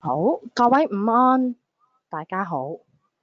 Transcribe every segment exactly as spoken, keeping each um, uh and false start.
好，各位午安，大家好。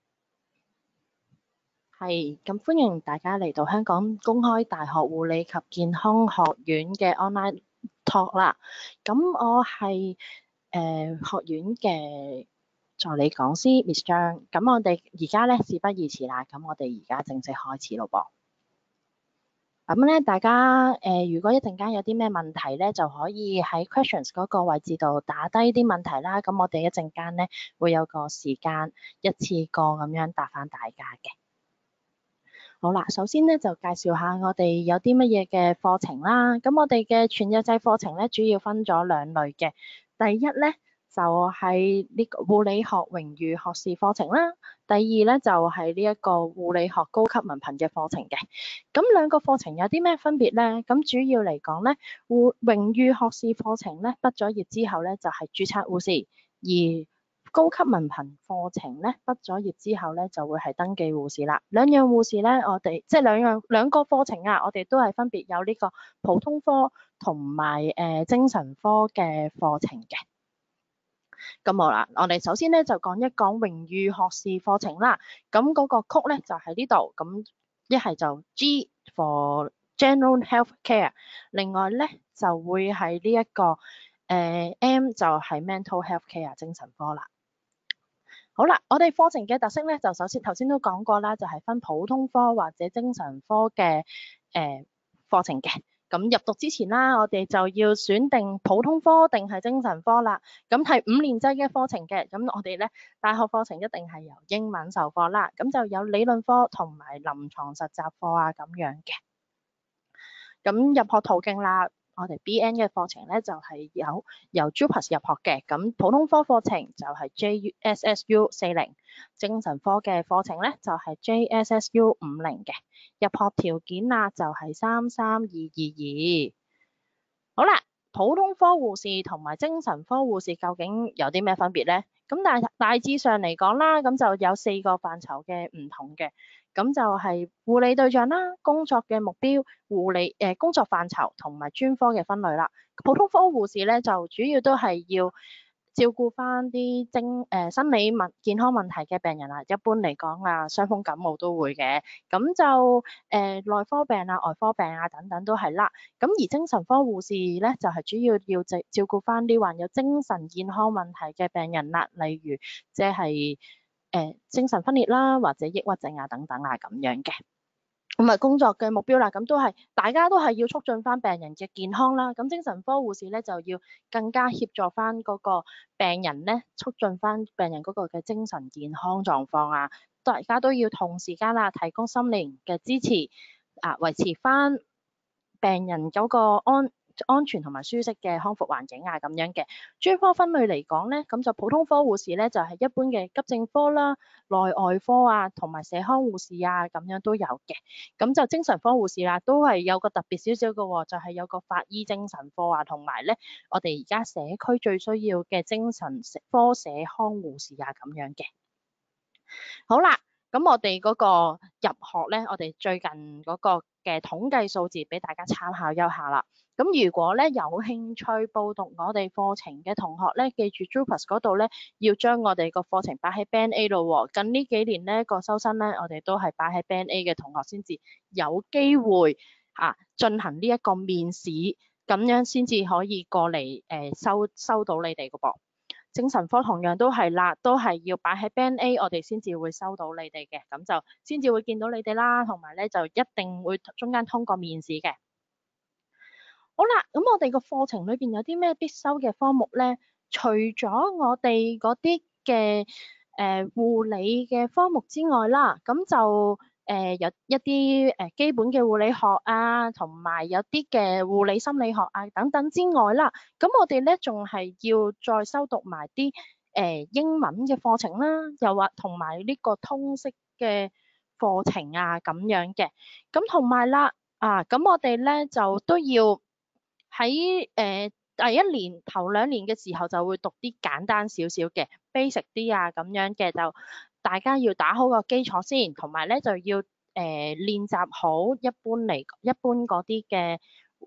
係，咁歡迎大家嚟到香港公開大學護理及健康學院嘅 online talk 啦。咁我係誒、呃、學院嘅助理講師 Miss 張。咁我哋而家咧事不宜遲啦，咁我哋而家正式開始咯噃。咁咧，大家誒、呃，如果一陣間有啲咩問題咧，就可以喺 questions 嗰個位置度打低啲問題啦。咁我哋一陣間咧會有個時間一次過咁樣答返大家嘅。好啦，首先咧就介紹下我哋有啲乜嘢嘅課程啦。咁我哋嘅全日制課程咧主要分咗兩類嘅。第一咧就係、是、呢個護理學榮譽學士課程啦。第二咧就係呢一個護理學高級文憑嘅課程嘅。咁兩個課程有啲咩分別咧？咁主要嚟講咧，護榮譽學士課程咧畢咗業之後咧就係、是、註冊護士，而高級文憑課程咧，畢咗業之後咧，就會係登記護士啦。兩樣護士咧，我哋即係兩樣兩個課程啊，我哋都係分別有呢個普通科同埋誒精神科嘅課程嘅。咁好啦，我哋首先咧就講一講榮譽學士課程啦。咁嗰個曲咧就喺呢度，咁一係就 G for General Health Care，另外咧就會係呢一個誒、呃、M 就係 Mental Health Care 精神科啦。好啦，我哋課程嘅特色咧，就首先頭先都講過啦，就係、是、分普通科或者精神科嘅誒、呃、課程嘅。咁入讀之前啦，我哋就要選定普通科定係精神科啦。咁係五年制嘅課程嘅，咁我哋咧大學課程一定係由英文授課啦。咁就有理論科同埋臨床實習課啊咁樣嘅。咁入學途徑啦。我哋 B N 嘅課程咧就係、是、有由 JUPAS 入學嘅，咁普通科課程就係 J S S U 四零，精神科嘅課程咧就係、是、J S S U 五零嘅。入學條件啊就係三三二二二。好啦，普通科護士同埋精神科護士究竟有啲咩分別咧？咁大大致上嚟講啦，咁就有四個範疇嘅唔同嘅。咁就係護理對象啦、工作嘅目標、護理誒、呃、工作範疇同埋專科嘅分類啦。普通科護士咧就主要都係要照顧翻啲精誒生理問健康問題嘅病人啊。一般嚟講啊，傷風感冒都會嘅。咁就誒、呃、內科病啊、外科病啊等等都係啦。咁而精神科護士咧就係、是、主要要照照顧翻啲患有精神健康問題嘅病人啦，例如即係。誒、呃、精神分裂啦，或者抑鬱症啊等等啊咁樣嘅。咁啊工作嘅目標啦，咁都係大家都係要促進翻病人嘅健康啦。咁精神科護士咧就要更加協助翻嗰個病人咧，促進翻病人嗰個嘅精神健康狀況啊。大家都要同時間啦，提供心靈嘅支持啊，維持翻病人嗰個安安全同埋舒適嘅康復環境啊，咁樣嘅。專科分類嚟講咧，咁就普通科護士咧就係、是、一般嘅急症科啦、內外科啊，同埋社康護士啊，咁樣都有嘅。咁就精神科護士啦，都係有個特別少少嘅喎，就係、是、有個法醫精神科啊，同埋咧我哋而家社區最需要嘅精神科社康護士啊，咁樣嘅。好啦。咁我哋嗰個入學咧，我哋最近嗰個嘅統計數字俾大家參考一下啦。咁如果咧有興趣報讀我哋課程嘅同學咧，記住 JUPAS 嗰度咧要將我哋個課程擺喺 Band A 咯喎。近呢幾年咧個收生咧，我哋都係擺喺 Band A 嘅同學先至有機會啊進行呢一個面試，咁樣先至可以過嚟誒、呃、收收到你哋個噃。精神科同樣都係啦，都係要擺喺 Band A，我哋先至會收到你哋嘅，咁就先至會見到你哋啦，同埋咧就一定會中間通過面試嘅。好啦，咁我哋個課程裏邊有啲咩必修嘅科目咧？除咗我哋嗰啲嘅誒護理嘅科目之外啦，咁就誒、呃、有一啲誒基本嘅護理學啊，同埋有啲嘅護理心理學啊等等之外啦，咁我哋咧仲係要再修讀埋啲誒英文嘅課程啦，又或同埋呢個通識嘅課程啊咁樣嘅，咁同埋啦啊，咁我哋咧就都要喺誒、呃、第一年頭兩年嘅時候就會讀啲簡單少少嘅 basic 啲啊咁樣嘅，就大家要打好個基礎先，同埋咧就要誒、呃、練習好一般嚟一般嗰啲嘅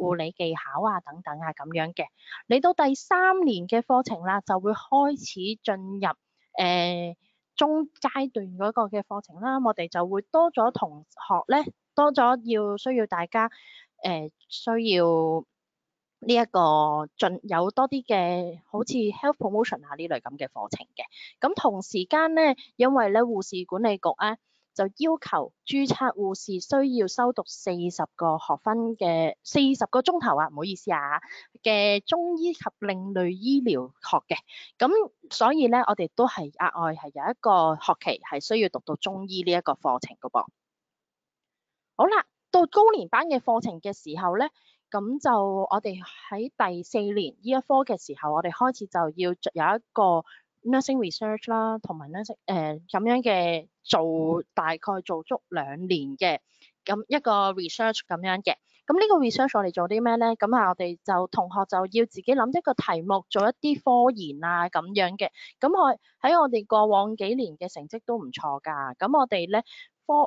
護理技巧啊等等啊咁樣嘅。嚟到第三年嘅課程啦，就會開始進入誒、呃、中階段嗰個嘅課程啦。我哋就會多咗同學咧，多咗要需要大家誒、呃、需要呢一個進有多啲嘅好似 health promotion 啊呢類咁嘅課程嘅。咁同時間咧，因為咧護士管理局咧就要求註冊護士需要修讀四十個學分嘅四十個鐘頭啊，唔好意思啊嘅中醫及另類醫療學嘅。咁所以咧，我哋都係額外係有一個學期係需要讀到中醫呢一個課程㗎噃。好啦，到高年班嘅課程嘅時候咧，咁就我哋喺第四年呢一科嘅時候，我哋開始就要有一個 nursing research 啦，同埋 nursing 誒咁樣嘅做大概做足兩年嘅咁一個 research 咁樣嘅。咁呢個 research 我哋做啲咩咧？咁啊，我哋就同學就要自己諗一個題目，做一啲科研啊咁樣嘅。咁我喺我哋過往幾年嘅成績都唔錯㗎。咁我哋咧科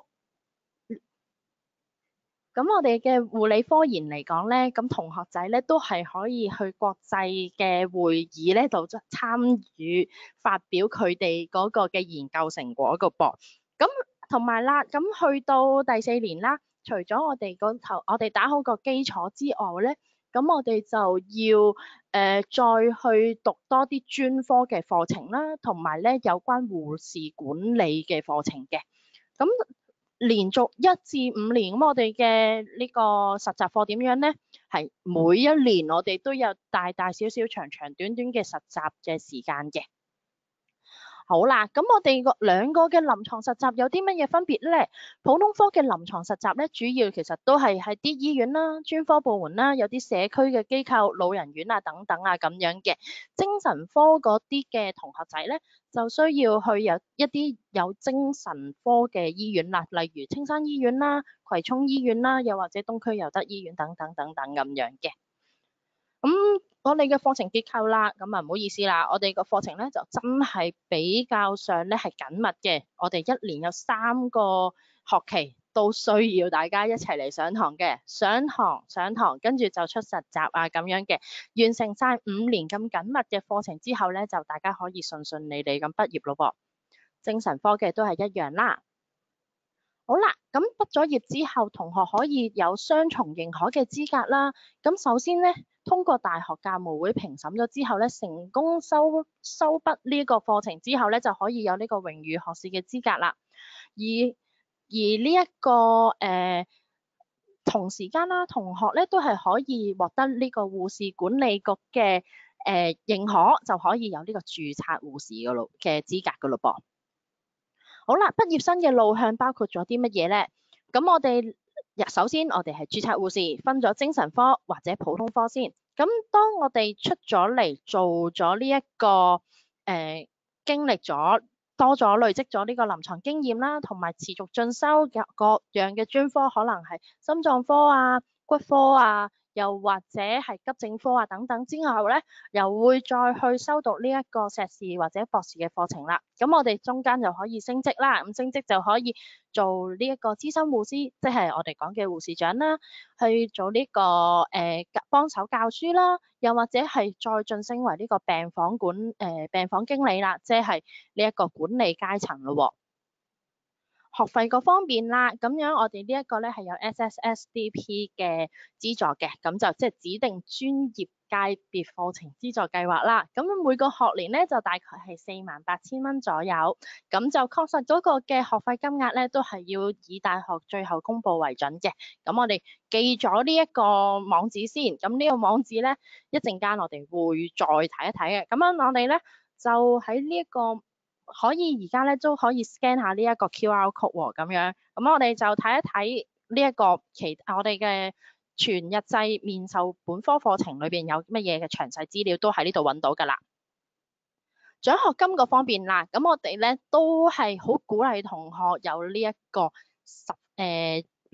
咁我哋嘅護理科研嚟講咧，咁同學仔咧都係可以去國際嘅會議咧度參與發表佢哋嗰個嘅研究成果個噃。咁同埋啦，咁去到第四年啦，除咗我哋嗰頭我哋打好個基礎之外咧，咁我哋就要誒、呃、再去讀多啲專科嘅課程啦，同埋咧有關護士管理嘅課程嘅。咁連續一至五年，咁我哋嘅呢個實習課點樣呢？係每一年我哋都有大大小小、長長短短嘅實習嘅時間嘅。好啦，咁我哋個兩個嘅臨床實習有啲乜嘢分別咧？普通科嘅臨床實習咧，主要其實都係喺啲醫院啦、專科部門啦、有啲社區嘅機構、老人院啊等等啊咁樣嘅。精神科嗰啲嘅同學仔咧，就需要去有一啲有精神科嘅醫院啦，例如青山醫院啦、葵涌醫院啦，又或者東區尤德醫院等等等等咁樣嘅。咁我哋嘅課程結構啦，咁啊唔好意思啦，我哋個課程咧就真係比較上咧係緊密嘅。我哋一年有三個學期都需要大家一齊嚟上堂嘅，上堂上堂跟住就出實習啊咁樣嘅，完成晒五年咁緊密嘅課程之後咧，就大家可以順順利利咁畢業咯噃。精神科嘅都係一樣啦。好啦，咁畢咗業之後，同學可以有雙重認可嘅資格啦。咁首先咧，通過大學教務會評審咗之後咧，成功收收畢呢個課程之後咧，就可以有呢個榮譽學士嘅資格啦。而而呢、這、一個誒、呃、同時間啦，同學咧都係可以獲得呢個護士管理局嘅誒、呃、認可，就可以有呢個註冊護士嘅咯嘅資格噶咯噃。好啦，畢業生嘅路向包括咗啲乜嘢咧？咁我哋首先我哋係註冊護士，分咗精神科或者普通科先。咁當我哋出咗嚟做咗呢一個誒、呃、經歷咗多咗累積咗呢個臨床經驗啦，同埋持續進修嘅各樣嘅專科，可能係心臟科啊、骨科啊，又或者係急症科啊等等之後咧，又會再去修讀呢一個碩士或者博士嘅課程啦。咁我哋中間就可以升職啦，咁升職就可以做呢一個資深護師，即係我哋講嘅護士長啦，去做呢、這個誒幫手教書啦，又或者係再晉升為呢個病房管誒、呃、病房經理啦，即係呢一個管理階層咯喎。學費嗰方面啦，咁樣我哋呢一個咧係有 S S S D P 嘅資助嘅，咁就即係指定專業界別課程資助計劃啦。咁每個學年咧就大概係四萬八千蚊左右，咁就確實嗰個嘅學費金額咧都係要以大學最後公佈為準嘅。咁我哋記咗呢一個網址先，咁呢個網址咧一陣間我哋會再睇一睇嘅。咁樣我哋咧就喺呢一個。可以而家咧都可以 scan 下呢一個 Q R code 喎，咁樣，咁我哋就睇一睇呢一個其我哋嘅全日制面授本科課程裏邊有乜嘢嘅詳細資料都喺呢度揾到㗎啦。獎學金嗰方面啦，咁我哋咧都係好鼓勵同學有呢一個十誒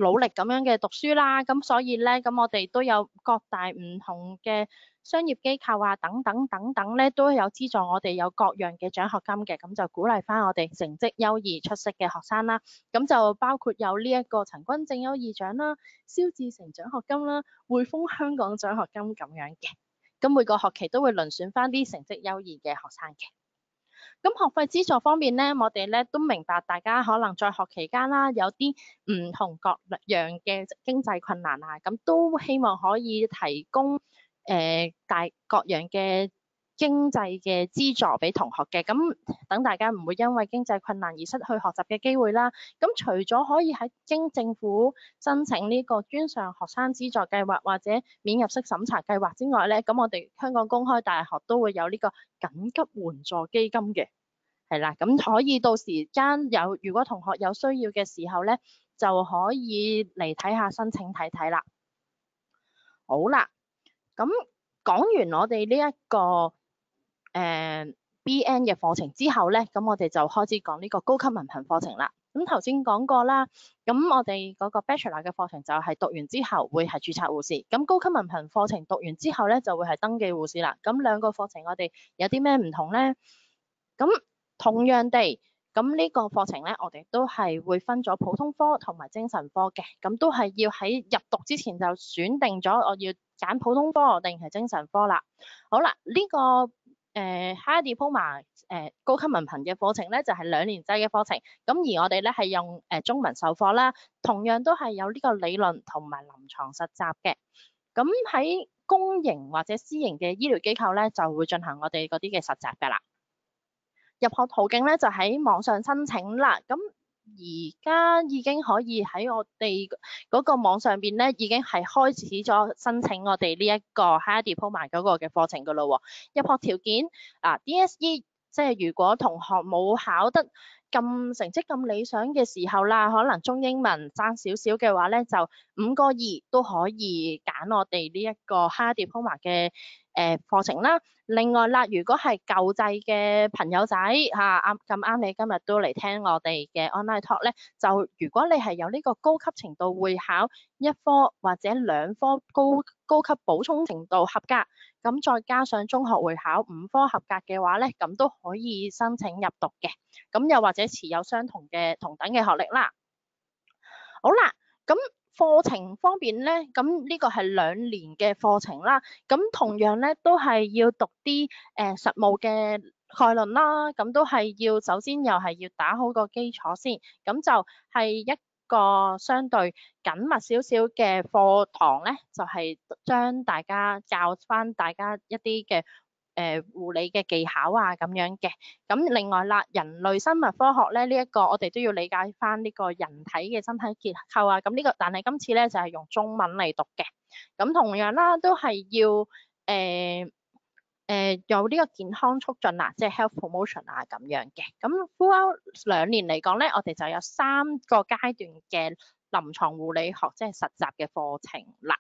努力咁樣嘅讀書啦，咁所以咧，咁我哋都有各大唔同嘅商業機構啊，等等等等咧，都有資助我哋有各樣嘅獎學金嘅，咁就鼓勵翻我哋成績優異出色嘅學生啦。咁就包括有呢一個陳君正優異獎啦、蕭志成獎學金啦、匯豐香港獎學金咁樣嘅。咁每個學期都會輪選翻啲成績優異嘅學生嘅。咁學費資助方面咧，我哋咧都明白大家可能在學期間啦，有啲唔同各樣嘅經濟困難啊，咁都希望可以提供誒、呃、大各樣嘅經濟嘅資助俾同學嘅，咁等大家唔會因為經濟困難而失去學習嘅機會啦。咁除咗可以喺經政府申請呢個專上學生資助計劃或者免入息審查計劃之外咧，咁我哋香港公開大學都會有呢個緊急援助基金嘅，係啦，咁可以到時間有如果同學有需要嘅時候咧，就可以嚟睇下申請睇睇啦。好啦，咁講完我哋呢一個誒、呃、B N 嘅課程之後咧，咁我哋就開始講呢個高級文憑課程啦。咁頭先講過啦，咁我哋嗰個 Bachelor 嘅課程就係讀完之後會係註冊護士，咁高級文憑課程讀完之後咧就會係登記護士啦。咁兩個課程我哋有啲咩唔同咧？咁同樣地，咁呢個課程咧，我哋都係會分咗普通科同埋精神科嘅，咁都係要喺入讀之前就選定咗我要揀普通科定係精神科啦。好啦，呢、這個誒、呃、Higher Diploma 誒、呃、高級文憑嘅課程咧，就係、是、兩年制嘅課程，咁而我哋咧係用誒、呃、中文授課啦，同樣都係有呢個理論同埋臨床實習嘅。咁喺公營或者私營嘅醫療機構咧，就會進行我哋嗰啲嘅實習㗎啦。入學途徑咧就喺網上申請啦，咁而家已經可以喺我哋嗰個網上邊咧，已經係開始咗申請我哋呢一個 Higher Diploma 嗰個嘅課程噶咯喎。入學條件啊 D S E， 即係如果同學冇考得咁成績咁理想嘅時候啦，可能中英文爭少少嘅話咧，就五個二都可以揀我哋呢一個 Higher Diploma 嘅誒課程啦。另外啦，如果係舊制嘅朋友仔嚇，啱咁啱你今日都嚟聽我哋嘅 online talk 咧，就如果你係有呢個高級程度會考一科或者兩科高高級補充程度合格，咁再加上中學會考五科合格嘅話咧，咁都可以申請入讀嘅。咁又或者持有相同嘅同等嘅學歷啦。好啦，咁課程方面咧，咁呢個係兩年嘅課程啦，咁同樣咧都係要讀啲誒、呃、實務嘅概論啦，咁都係要首先又係要打好個基礎先，咁就係一個相對緊密少少嘅課堂咧，就係、是、將大家教翻大家一啲嘅誒護理嘅技巧啊咁樣嘅。咁另外啦，人類生物科學咧呢一、這個我哋都要理解翻呢個人體嘅身體結構啊。咁呢、這個但係今次咧就係、是、用中文嚟讀嘅。咁同樣啦，都係要誒誒、呃呃、有呢個健康促進啊，即係 health promotion 啊咁樣嘅。咁 throughout 兩年嚟講咧，我哋就有三個階段嘅臨床護理學即係實習嘅課程啦。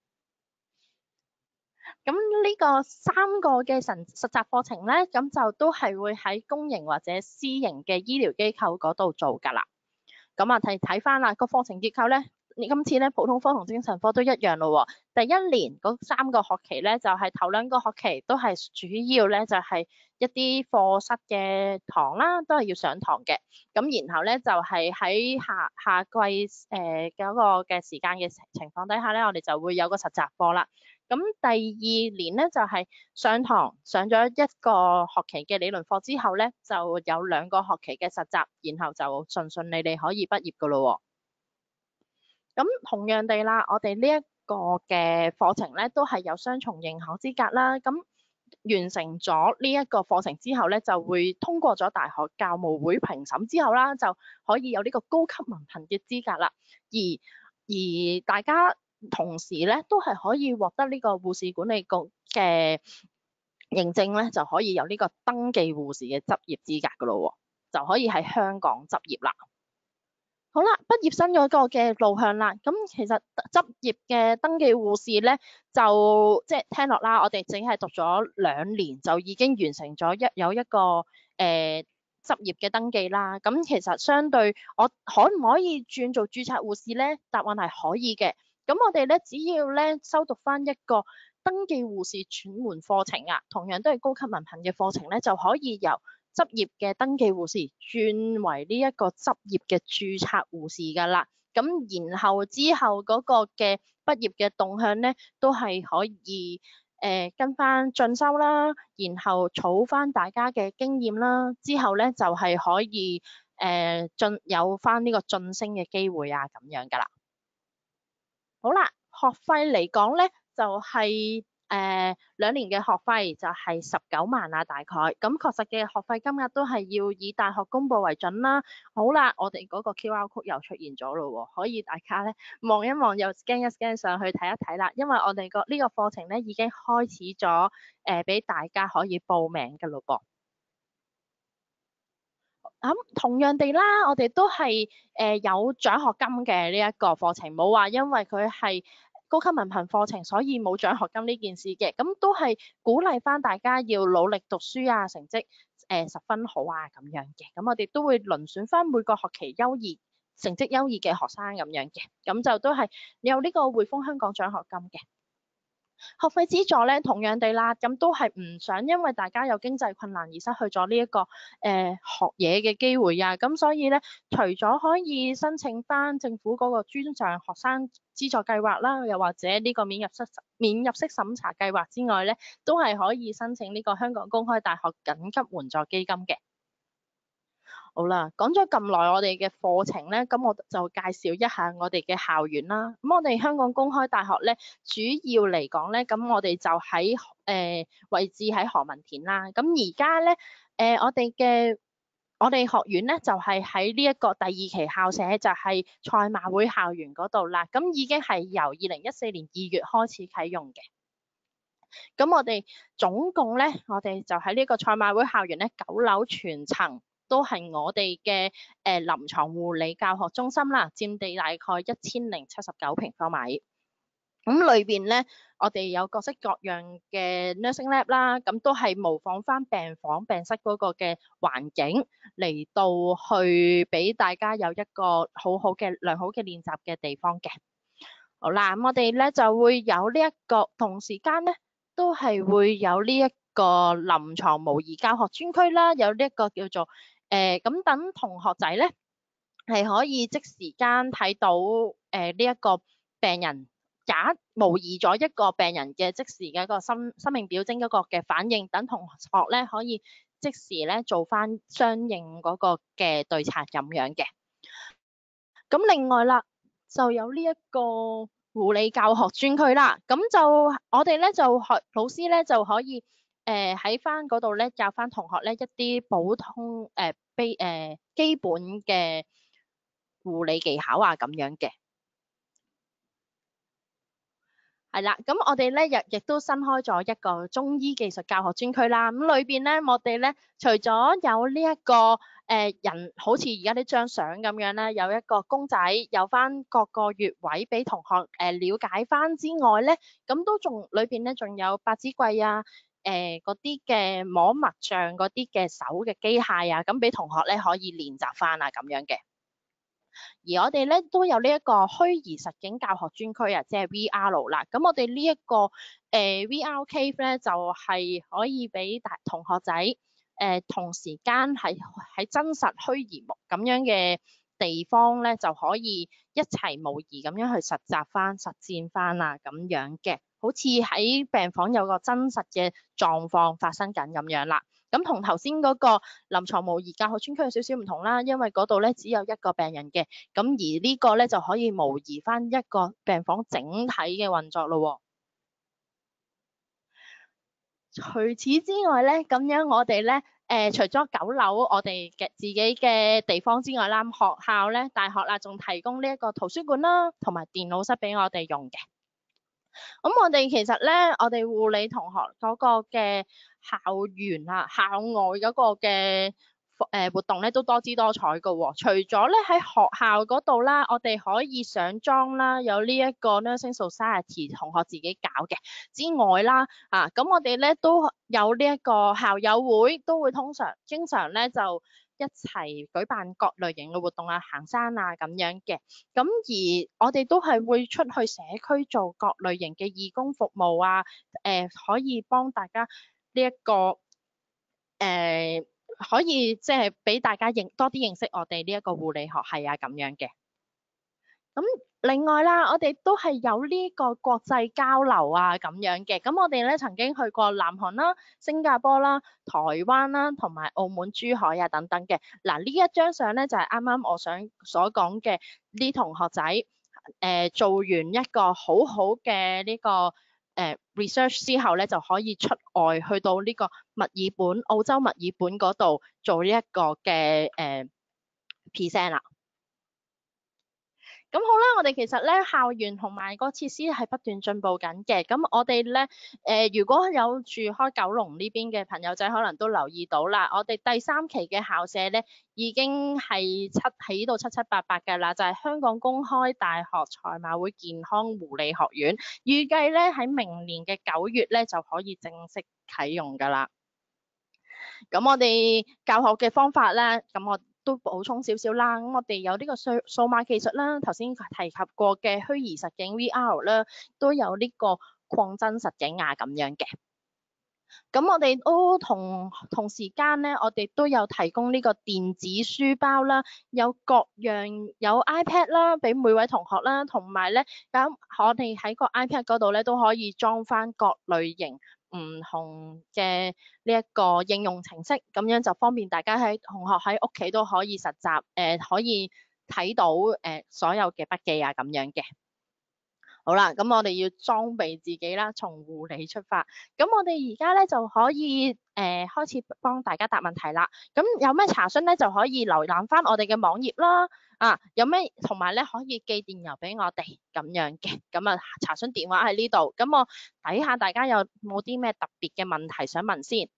咁呢個三個嘅實實習課程咧，咁就都係會喺公營或者私營嘅醫療機構嗰度做㗎啦。咁啊睇睇翻啦，個課程結構咧，今次咧普通科同精神科都一樣咯喎。第一年嗰三個學期咧，就係、是、頭兩個學期都係主要咧就係、是、一啲課室嘅堂啦，都係要上堂嘅。咁然後咧就係、是、喺下下季誒嗰、呃那個嘅時間嘅情況底下咧，我哋就會有個實習課啦。咁第二年咧就係、是、上堂上咗一個學期嘅理論課之後咧，就有兩個學期嘅實習，然後就順順利利可以畢業噶咯喎。咁同樣地啦，我哋呢一個嘅課程咧都係有雙重認可資格啦。咁完成咗呢一個課程之後咧，就會通過咗大學教務會評審之後啦，就可以有呢個高級文憑嘅資格啦。而而大家同時咧，都係可以獲得呢個護士管理局嘅認證咧，就可以有呢個登記護士嘅執業資格噶咯喎，就可以喺香港執業啦。好啦，畢業生嗰個嘅路向啦，咁其實執業嘅登記護士咧，就即係聽落啦，我哋淨係讀咗兩年就已經完成咗一有一個誒、呃執業嘅登記啦。咁其實相對我可唔可以轉做註冊護士咧？答案係可以嘅。咁我哋咧只要咧修讀翻一個登記護士轉換課程啊，同樣都係高級文憑嘅課程咧，就可以由執業嘅登記護士轉為呢一個執業嘅註冊護士㗎啦。咁然後之後嗰個嘅畢業嘅動向咧，都係可以誒、呃、跟翻進修啦，然後儲翻大家嘅經驗啦，之後咧就係、是、可以誒進、呃、有翻呢個晉升嘅機會啊，咁樣㗎啦。好啦，學費嚟講咧，就係誒兩年嘅學費就係十九萬啊，大概。咁確實嘅學費金額都係要以大學公佈為準啦。好啦，我哋嗰個 Q R code 又出現咗咯喎，可以大家咧望一望，又 scan 一 scan 上去睇一睇啦。因為我哋個呢個課程咧已經開始咗誒，俾、呃、大家可以報名㗎咯噃。咁、嗯、同樣地啦，我哋都係誒、呃、有獎學金嘅呢一個課程，冇話因為佢係高級文憑課程，所以冇獎學金呢件事嘅。咁都係鼓勵翻大家要努力讀書啊，成績誒、呃、十分好啊咁樣嘅。咁我哋都會遴選翻每個學期優異、成績優異嘅學生咁樣嘅。咁就都係有呢個匯豐香港獎學金嘅。學費資助咧，同樣地啦，咁都係唔想因為大家有經濟困難而失去咗呢一個誒、呃、學嘢嘅機會啊，咁所以咧，除咗可以申請翻政府嗰個專上學生資助計劃啦，又或者呢個免入息免入息審查計劃之外咧，都係可以申請呢個香港公開大學緊急援助基金嘅。好啦，講咗咁耐我哋嘅課程咧，咁我就介紹一下我哋嘅校園啦。咁我哋香港公開大學咧，主要嚟講咧，咁我哋就喺誒、呃、位置喺何文田啦。咁而家咧，誒、呃、我哋嘅我哋學院咧，就係喺呢一個第二期校舍，就係賽馬會校園嗰度啦。咁已經係由二零一四年二月開始啟用嘅。咁我哋總共咧，我哋就喺呢個賽馬會校園咧，九樓全層都係我哋嘅誒臨床護理教學中心啦，佔地大概一千零七十九平方米。咁裏邊咧，我哋有各式各樣嘅 nursing lab 啦，咁都係模仿翻病房病室嗰個嘅環境嚟到去俾大家有一個好好嘅良好嘅練習嘅地方嘅。好啦，咁我哋咧就會有呢一個同時間咧，都係會有呢一個臨床模擬教學專區啦，有呢一個叫做誒咁等同學仔咧係可以即時間睇到誒呢一個病人假模擬咗一個病人嘅即時嘅一個生生命表徵嗰個嘅反應，等同學咧可以即時咧做翻相應嗰個嘅對策咁樣嘅。咁另外啦，就有呢一個護理教學專區啦，咁就我哋咧就學老師咧就可以誒喺翻嗰度咧教翻同學咧一啲普通誒基誒基本嘅護理技巧啊咁樣嘅。係啦，咁我哋咧亦亦都新開咗一個中醫技術教學專區啦。咁裏邊咧，我哋咧除咗有呢、這、一個誒、呃、人，好似而家呢張相咁樣咧，有一個公仔，有翻各個穴位俾同學誒、呃、了解翻之外咧，咁都仲裏邊咧仲有百子櫃啊，誒嗰啲嘅摸脈象嗰啲嘅手嘅機械啊，咁俾同學咧可以練習翻啊咁樣嘅。而我哋咧都有呢一個虛擬實境教學專區啊，即係 V R 啦。咁我哋呢一個誒、呃、V R cave 咧，就係、是、可以俾大同學仔誒、呃、同時間喺喺真實虛擬咁樣嘅地方咧，就可以一齊模擬咁樣去實習翻、實踐翻啊咁樣嘅，好似喺病房有個真實嘅狀況發生緊咁樣啦。咁同頭先嗰個臨床模擬教學專區有少少唔同啦，因為嗰度咧只有一個病人嘅，咁而呢個咧就可以模擬翻一個病房整體嘅運作咯。除此之外咧，咁樣我哋咧誒，除咗九樓我哋嘅自己嘅地方之外啦，學校咧大學啦仲提供呢一個圖書館啦，同埋電腦室俾我哋用嘅。咁我哋其實咧，我哋護理同學嗰個嘅校園啊、校外嗰個嘅誒活動咧，都多姿多彩㗎喎。除咗咧喺學校嗰度啦，我哋可以上莊啦，有呢一個 Nursing Society 同學自己搞嘅之外啦，啊咁我哋咧都有呢一個校友會，都會通常經常咧就一齊舉辦各類型嘅活動啊，行山啊咁樣嘅。咁而我哋都係會出去社區做各類型嘅義工服務啊，誒、呃、可以幫大家呢、這、一個誒、呃、可以即係俾大家認多啲認識我哋呢一個護理學系啊咁樣嘅。咁另外啦，我哋都係有呢個國際交流啊咁樣嘅。咁我哋咧曾經去過南韓啦、新加坡啦、台灣啦，同埋澳門、珠海啊等等嘅。嗱，呢一張相咧就係啱啱我想所講嘅啲同學仔誒、呃、做完一個好好嘅呢個誒、呃、research 之後咧，就可以出外去到呢個墨爾本、澳洲墨爾本嗰度做呢一個嘅誒 present 啦。咁好啦，我哋其實咧校園同埋個設施係不斷進步緊嘅。咁我哋咧誒，如果有住開九龍呢邊嘅朋友仔，可能都留意到啦。我哋第三期嘅校舍咧已經係七起到七七八八㗎啦，就係、是、香港公開大學賽馬會健康護理學院。預計咧喺明年嘅九月咧就可以正式啟用㗎啦。咁我哋教學嘅方法咧，咁我都補充少少啦。咁我哋有呢個數數碼技術啦，頭先提及過嘅虛擬實境 V R 啦，都有呢個擴增實境啊咁樣嘅。咁我哋都同同時間咧，我哋都有提供呢個電子書包啦，有各樣有 iPad 啦，俾每位同學啦，同埋咧，咁我哋喺個 iPad 嗰度咧都可以裝翻各類型唔同嘅呢一個應用程式，咁樣就方便大家喺同學喺屋企都可以實習，誒、呃、可以睇到誒、呃、所有嘅筆記啊咁樣嘅。好啦，咁我哋要裝備自己啦，從護理出發。咁我哋而家咧就可以誒、呃、開始幫大家答問題啦。咁有咩查詢咧就可以瀏覽翻我哋嘅網頁啦。啊，有咩同埋咧可以寄電郵俾我哋咁樣嘅。咁啊查詢電話喺呢度。咁我睇下大家有冇啲咩特別嘅問題想問先。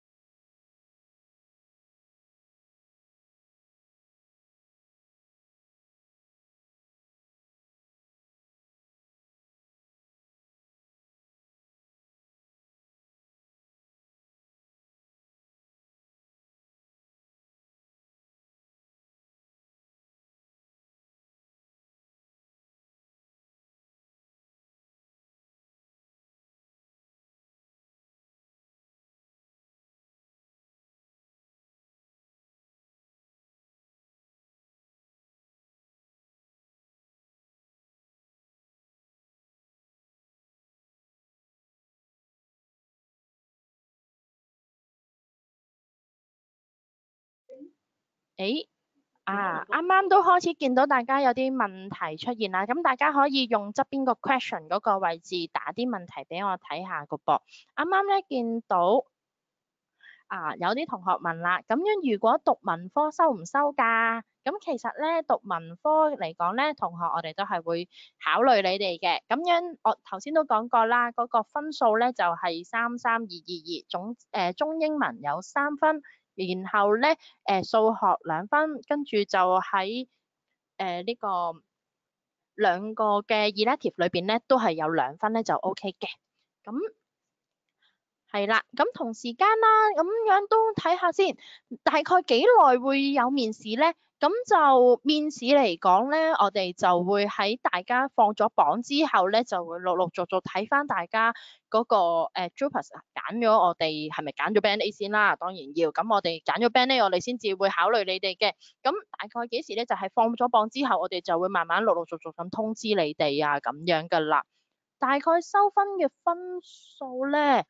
誒啊，啱啱都開始見到大家有啲問題出現啦，咁大家可以用側邊個 question 嗰個位置打啲問題俾我睇下個噃。啱啱咧見到啊，有啲同學問啦，咁樣如果讀文科收唔收㗎？咁其實咧讀文科嚟講咧，同學我哋都係會考慮你哋嘅。咁樣我頭先都講過啦，嗰個分數咧就係三三二二二，總誒中英文有三分。然後咧，誒、呃、數學兩分，跟住就喺誒呢個兩個嘅 elective 裏邊咧，都係有兩分咧就 OK 嘅。咁係啦，咁同時間啦，咁樣都睇下先，大概幾耐會有面試咧？咁就面試嚟講咧，我哋就會喺大家放咗榜之後咧，就會陸陸續續睇翻大家嗰、那個誒 JUPAS 揀咗我哋係咪揀咗 Band A 先啦？當然要，咁我哋揀咗 Band A，我哋先至會考慮你哋嘅。咁大概幾時咧？就係、是、放咗榜之後，我哋就會慢慢陸陸續續咁通知你哋啊，咁樣噶啦。大概收分嘅分數咧。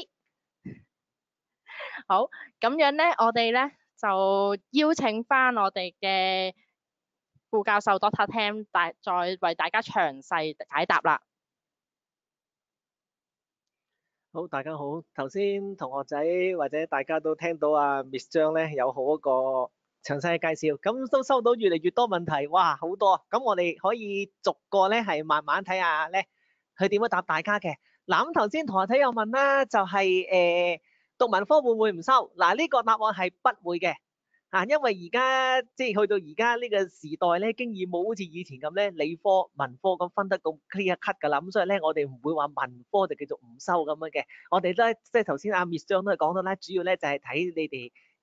好，咁樣咧，我哋咧就邀請翻我哋嘅副教授 Doctor Tam 大再為大家詳細解答啦。 好，大家好。頭先同學仔或者大家都聽到啊 Miss 張咧有好一個詳細嘅介紹，咁都收到越嚟越多問題，哇，好多。咁我哋可以逐個咧係慢慢睇下咧，佢點樣答大家嘅。嗱，咁頭先同學仔有問啦，就係、是、誒。呃讀文科會唔會唔收？嗱，呢個答案係不會嘅，啊，因為而家即係去到而家呢個時代咧，經已冇好似以前咁咧，理科文科咁分得咁 clear cut 㗎啦。咁所以咧，我哋唔會話文科就繼續唔收咁樣嘅。我哋咧即係頭先阿 Miss 張都係講到啦，主要咧就係睇你哋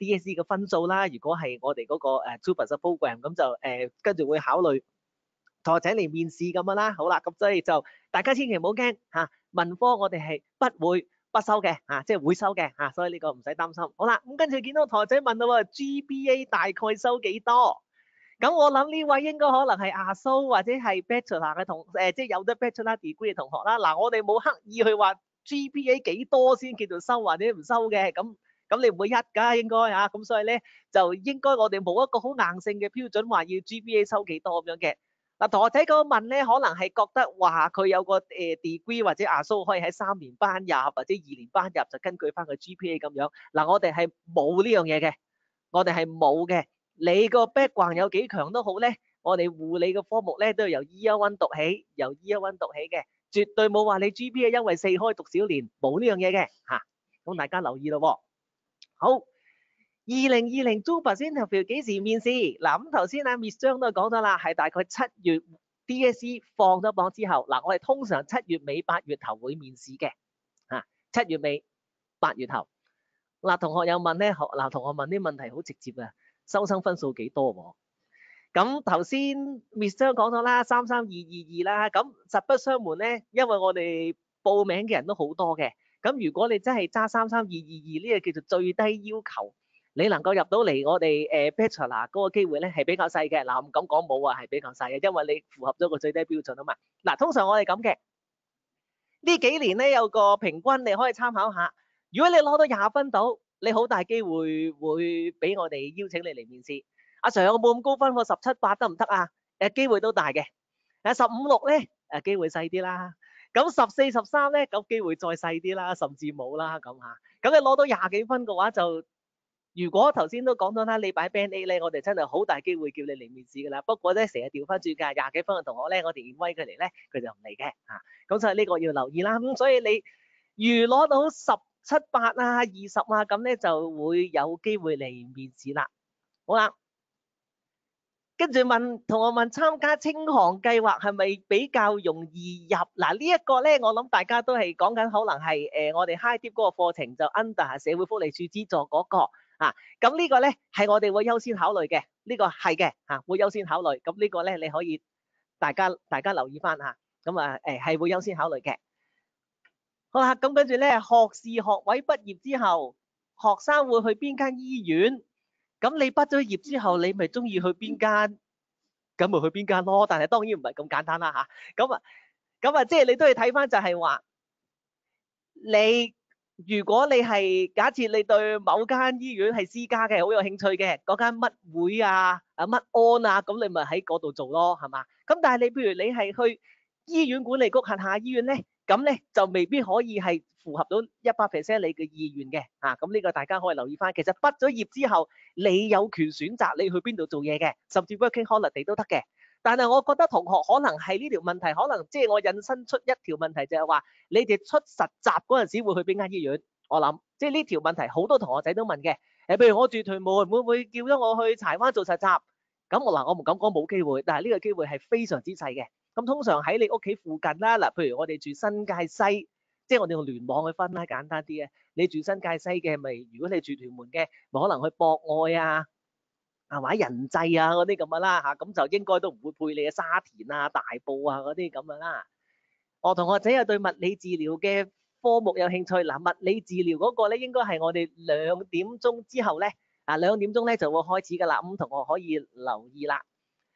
D S E 嘅分數啦。如果係我哋嗰個誒 Super Program 咁就誒跟住會考慮同學仔嚟面試咁樣啦。好啦，咁所以就大家千祈唔好驚嚇，文科我哋係不會不收嘅嚇，即係會收嘅嚇，所以呢個唔使擔心。好啦，咁跟住見到同學仔問到喎 G P A 大概收幾多？咁我諗呢位應該可能係阿蘇或者係 Bachelor 嘅同誒，即係有得 Bachelor degree 嘅同學啦。嗱，我哋冇刻意去話 G P A 幾多先叫做收或者唔收嘅，咁咁你唔會一㗎應該嚇，咁所以咧就應該我哋冇一個好硬性嘅標準話要 G P A 收幾多咁樣嘅。嗱，同學仔嗰個問咧，可能係覺得話佢有個誒 degree 或者阿蘇可以喺三年班入或者二年班入，就根據翻個 G P A 咁樣。嗱，我哋係冇呢樣嘢嘅，我哋係冇嘅。你個 background 有幾強都好咧，我哋護理嘅科目咧都係由 Year One 讀起，由 Year One 讀起嘅，絕對冇話你 G P A 因為四可以讀少年，冇呢樣嘢嘅嚇。咁大家留意咯喎。好，二零二零 Super Interview 幾時面試？嗱，咁頭先阿 Miss 張都講咗啦，係大概七月 D S E 放咗榜之後，嗱，我哋通常七月尾八月頭會面試嘅嚇，七月尾八月頭。嗱，同學有問咧，嗱，同學問啲問題好直接啊。收生分數幾多喎？咁頭先 Miss 張講咗啦，三三二二二啦。咁實不相瞞咧，因為我哋報名嘅人都好多嘅。咁如果你真係揸三三二二二呢個叫做最低要求，你能夠入到嚟我哋誒 Bachelor 嗰個機會咧係比較細嘅。嗱，唔敢講冇啊，係比較細嘅，因為你符合咗個最低標準啊嘛。嗱，通常我哋咁嘅，呢幾年咧有個平均你可以參考下。如果你攞到廿分到，你好大機會會俾我哋邀請你嚟面試。阿 Sir 我冇咁高分喎，十七八得唔得啊？誒機會都大嘅。誒十五六咧誒機會細啲啦。咁十四十三咧咁機會再細啲啦，甚至冇啦咁嚇。咁你攞到廿幾分嘅話就，如果頭先都講咗啦，你擺 Band A 咧，我哋真係好大機會叫你嚟面試㗎啦。不過咧成日調翻轉㗎，廿幾分嘅同學咧，我哋威佢嚟咧，佢就唔嚟嘅嚇。咁所以呢個要留意啦。咁所以你如攞到十七八啊、二十啊，咁咧就會有機會嚟面試啦。好啦，跟住問同學問參加青航計劃係咪比較容易入？嗱，呢一個咧，我諗大家都係講緊，可能係誒我哋 High Dip 嗰個課程就 under 社會福利署資助嗰個啊。咁呢個咧係我哋會優先考慮嘅，呢個係嘅嚇，會優先考慮。咁呢個咧你可以大家大家留意翻嚇，咁啊誒係會優先考慮嘅。好啦，咁跟住咧，學士學位畢業之後，學生會去邊間醫院？咁你畢咗業之後，你咪中意去邊間，咁咪去邊間咯。但係當然唔係咁簡單啦嚇。咁啊，咁啊，即係你都要睇翻就係話，你如果你係假設你對某間醫院係私家嘅，好有興趣嘅，嗰間乜會啊、啊乜安啊，咁你咪喺嗰度做咯，係嘛？咁但係你譬如你係去醫院管理局轄下醫院咧，咁咧就未必可以係符合到一百 percent 你嘅意願嘅嚇。咁呢個大家可以留意翻。其實畢咗業之後，你有權選擇你去邊度做嘢嘅，甚至 working holiday 都得嘅。但係我覺得同學可能係呢條問題，可能即係我引申出一條問題就係話，你哋出實習嗰陣時會去邊間醫院？我諗即係呢條問題好多同學仔都問嘅。誒，譬如我住屯門，會唔會叫咗我去柴灣做實習？咁我嗱，我唔敢講冇機會，但係呢個機會係非常之細嘅。咁通常喺你屋企附近啦，嗱，譬如我哋住新界西，即係我哋用聯網去分啦，簡單啲嘅。你住新界西嘅，咪如果你住屯門嘅，咪可能去博愛啊。啊，或者人際啊嗰啲咁嘅啦嚇，咁就應該都唔會配你嘅沙田啊、大埔啊嗰啲咁嘅啦。我同學仔又對物理治療嘅科目有興趣，嗱，物理治療嗰個咧應該係我哋兩點鐘之後咧，啊兩點鐘咧就會開始㗎啦，咁同學可以留意啦。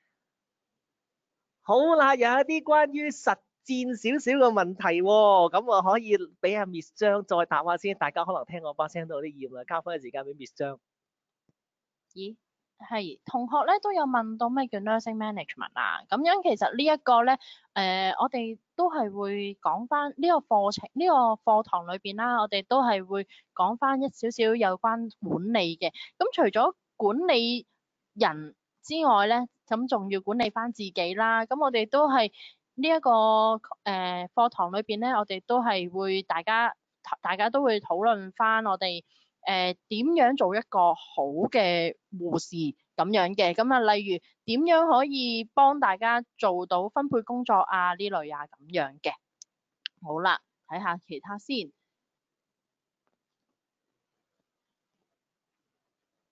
好啦，有一啲關於實戰少少嘅問題喎，咁我可以俾阿 Miss 張再答下先，大家可能聽我把聲都有啲厭啦，交翻個時間俾 Miss 張。 咦？係同學咧都有問到咩叫 nursing management 啊？咁樣其實呢一個咧，誒、呃、我哋都係會講翻呢個課程，呢、這個課堂裏邊啦，我哋都係會講翻一少少有關管理嘅。咁除咗管理人之外咧，咁仲要管理翻自己啦。咁我哋都係呢一個誒課堂裏邊咧，我哋都係會大家大家都會討論翻我哋。誒點樣做一個好嘅護士咁樣嘅，咁啊例如點樣可以幫大家做到分配工作啊呢類啊咁樣嘅。好啦，睇下其他先。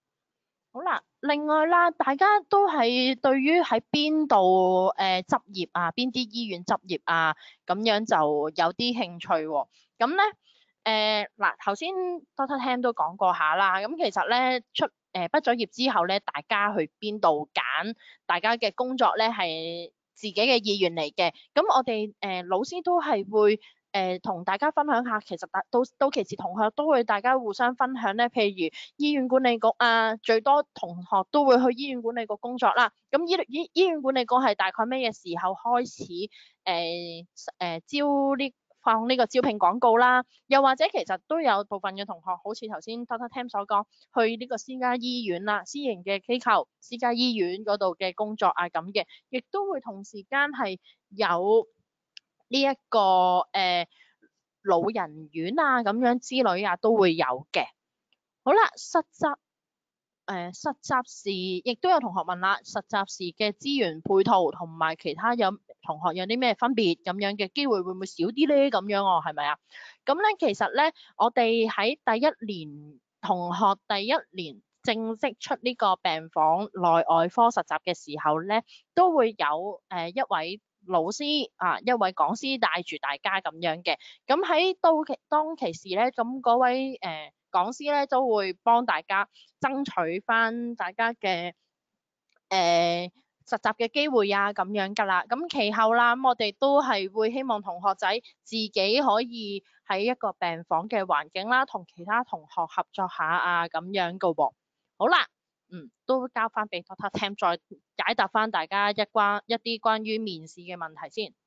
好啦，另外啦，大家都係對於喺邊度誒執業啊，邊啲醫院執業啊，咁樣就有啲興趣喎。咁咧誒嗱，頭先 Doctor Tam 都講過下啦。咁其實咧出誒、呃、畢咗業之後咧，大家去邊度揀大家嘅工作咧係自己嘅意願嚟嘅。咁我哋誒、呃、老師都係會誒同、呃、大家分享下，其實大到到其時同學都會大家互相分享咧，譬如醫院管理局啊，最多同學都會去醫院管理局工作啦。咁醫醫醫院管理局係大概咩嘅時候開始誒誒、呃呃、招呢放呢個招聘廣告啦？又或者其實都有部分嘅同學，好似頭先 Doctor Tam 所講，去呢個私家醫院啦、私營嘅機構、私家醫院嗰度嘅工作啊咁嘅，亦都會同時間係有呢、這、一個誒、呃、老人院啊咁樣之類啊都會有嘅。好啦，實習誒、呃、實習時亦都有同學問啦，實習時嘅資源配套同埋其他有同學有啲咩分別，咁樣嘅機會會唔會少啲咧？咁樣哦，係咪啊？咁咧其實咧，我哋喺第一年同學第一年正式出呢個病房內外科實習嘅時候咧，都會有誒、呃、一位老師啊，一位講師帶住大家咁樣嘅。咁喺到其當其時咧，咁嗰位誒、呃講師咧都會幫大家爭取翻大家嘅誒、呃、實習嘅機會啊咁樣㗎啦。咁其後啦，咁我哋都係會希望同學仔自己可以喺一個病房嘅環境啦，同其他同學合作下啊咁樣㗎喎。好啦，嗯，都交翻俾 Doctor Tam 再解答翻大家一關一啲關於面試嘅問題先。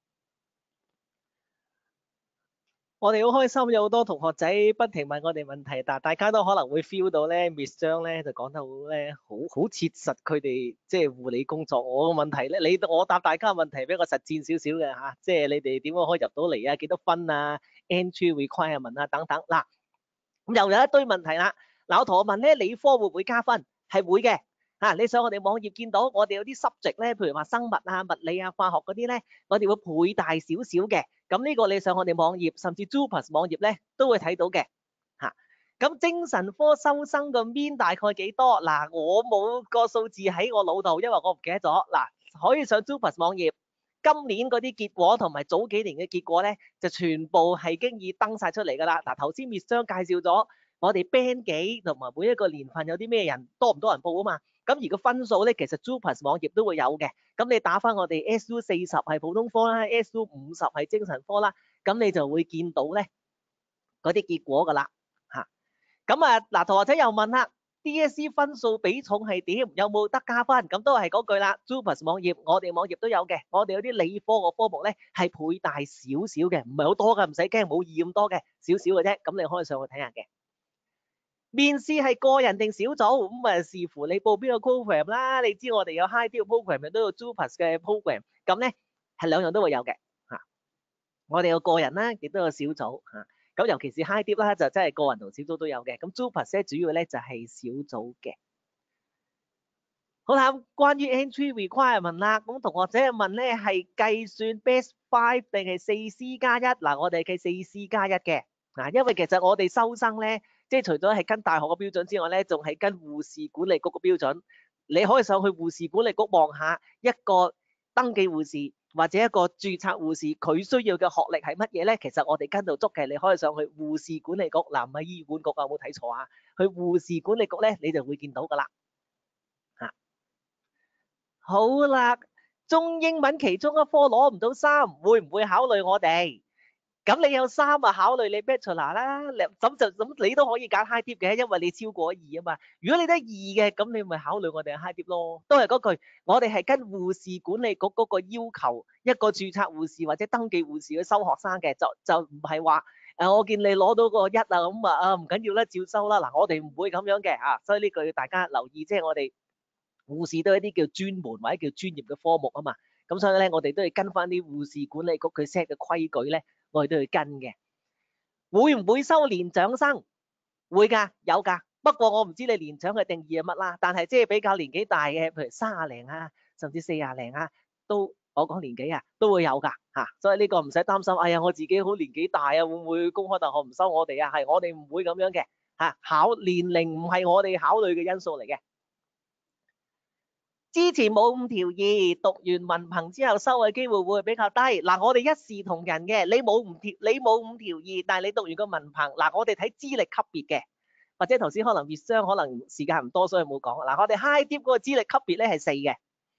我哋好開心，有好多同學仔不停問我哋問題，但大家都可能會 feel 到咧，Miss 張咧就講得好咧，好好切實佢哋即係護理工作。我嘅問題咧，你我答大家嘅問題比較實戰少少嘅嚇，即係你哋點樣可以入到嚟啊？幾多分啊？Entry requirement 啊等等。嗱，咁又有一堆問題啦。嗱，我同我問咧，理科會唔會加分？係會嘅。嚇，你上我哋網頁見到，我哋有啲 subject 咧，譬如話生物啊、物理啊、化學嗰啲咧，我哋會倍大少少嘅。咁呢個你上我哋網頁，甚至 JUPAS 網頁咧都會睇到嘅嚇。咁精神科收生個 mean 大概幾多？嗱，我冇個數字喺我腦度，因為我唔記得咗。嗱，可以上 JUPAS 網頁，今年嗰啲結果同埋早幾年嘅結果咧，就全部係經已登晒出嚟㗎啦。嗱，頭先 Miss 張介紹咗我哋 band 幾同埋每一個年份有啲咩人多唔多人報啊嘛。咁而個分數咧，其實 JUPAS 網頁都會有嘅。咁你打翻我哋 S U 四十係普通科啦 ，S U 五十係精神科啦，咁你就會見到咧嗰啲結果噶啦嚇。咁啊嗱，同學仔又問啦 ，D S E 分數比重係點？有冇得加分？咁都係嗰句啦 ，JUPAS 網頁我哋網頁都有嘅。我哋有啲理科個科目咧係倍大少少嘅，唔係好多嘅，唔使驚，冇二咁多嘅，少少嘅啫。咁你可以上去睇下嘅。面試係個人定小組，咁啊視乎你報邊個 program 啦。你知我哋有 high deal program，亦都有 JUPAS 嘅 program，咁咧係兩樣都會有嘅嚇。我哋有個人啦，亦都有小組嚇。咁尤其是 high deal 啦，就真係個人同小組都有嘅。咁 JUPAS 咧主要咧就係小組嘅。好啦，關於 entry requirement 啦，咁同學仔問咧係計算 best five 定係四 C 加一？嗱，我哋係計四 C 加一嘅嗱，因為其實我哋收生咧。即係除咗係跟大學嘅標準之外咧，仲係跟護士管理局嘅標準。你可以上去護士管理局望下一個登記護士或者一個註冊護士，佢需要嘅學歷係乜嘢咧？其實我哋跟到足嘅，你可以上去護士管理局，嗱唔係醫管局啊，冇睇錯啊，去護士管理局咧，你就會見到噶啦。嚇，好啦，中英文其中一科攞唔到三，會唔會考慮我哋？咁你有三啊，考慮你 Bachelor 啦，咁就咁你都可以揀 High Dip 嘅，因為你超過二啊嘛。如果你得二嘅，咁你咪考慮我哋 High Dip 咯。都係嗰句，我哋係跟護士管理局嗰個要求，一個註冊護士或者登記護士去收學生嘅，就就唔係話誒我見你攞到個一啊咁啊啊唔緊要啦，照收啦。嗱，我哋唔會咁樣嘅啊，所以呢句大家留意，即係我哋護士都係一啲叫專門或者叫專業嘅科目啊嘛。咁所以咧，我哋都要跟翻啲護士管理局佢 set 嘅規矩咧。我哋都要跟嘅，會唔會收年長生？會㗎，有㗎。不過我唔知你年長嘅定義係乜啦。但係即係比較年紀大嘅，譬如三廿零啊，甚至四廿零啊，都我講年紀啊，都會有㗎嚇。所以呢個唔使擔心。哎呀，我自己好年紀大啊，會唔會公開大學唔收我哋啊？係我哋唔會咁樣嘅嚇。考年齡唔係我哋考慮嘅因素嚟嘅。 之前冇五條二，讀完文憑之後收嘅機會會比較低。嗱，我哋一視同仁嘅，你冇五條，你冇五條二，但係你讀完個文憑，嗱，我哋睇資歷級別嘅，或者頭先可能 Miss 張可能時間唔多，所以冇講。嗱，我哋 High Dip 嗰個資歷級別咧係四嘅